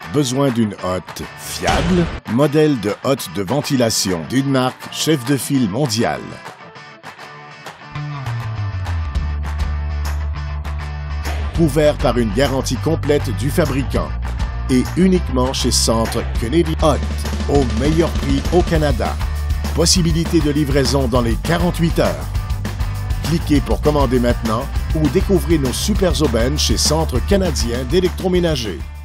Besoin d'une hotte fiable? Modèle de hotte de ventilation d'une marque chef de file mondiale. Couvert par une garantie complète du fabricant et uniquement chez Centre Kennedy Hott, au meilleur prix au Canada. Possibilité de livraison dans les 48 heures. Cliquez pour commander maintenant ou découvrez nos super aubaines chez Centre canadien d'électroménager.